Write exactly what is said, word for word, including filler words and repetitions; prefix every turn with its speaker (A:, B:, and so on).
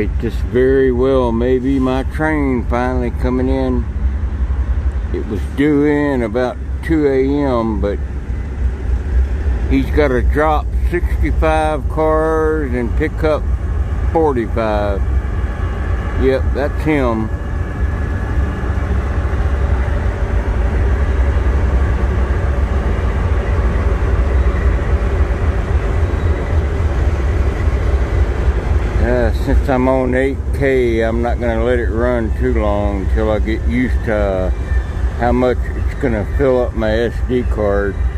A: Alright, this very well may be my train finally coming in. It was due in about two A M but he's got to drop sixty-five cars and pick up forty-five. Yep, that's him. Uh, since I'm on eight K, I'm not going to let it run too long until I get used to uh, how much it's going to fill up my S D card.